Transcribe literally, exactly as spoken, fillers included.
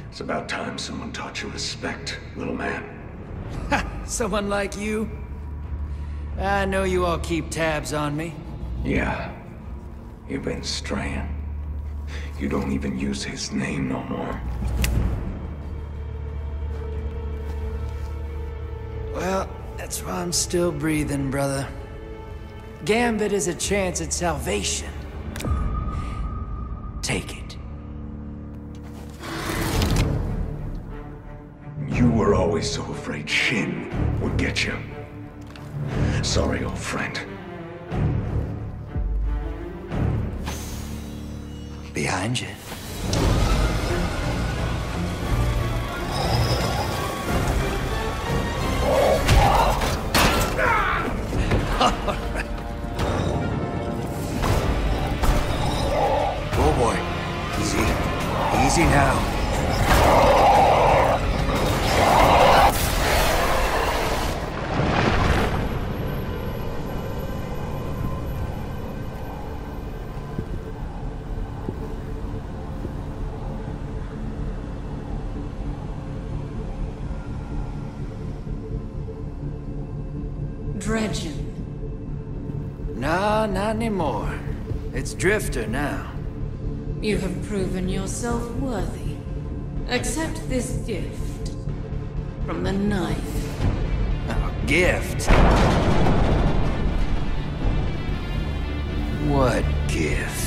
It's about time someone taught you respect, little man. Ha! Someone like you? I know you all keep tabs on me. Yeah. You've been straying. You don't even use his name no more. Well, that's why I'm still breathing, brother. Gambit is a chance at salvation. Take it. You were always so afraid Shin would get you. Sorry, old friend. Behind you. Oh boy. Easy. Easy now. Dredgen. Nah, not anymore. It's Drifter now. You have proven yourself worthy. Accept this gift from the knife. A gift? What gift?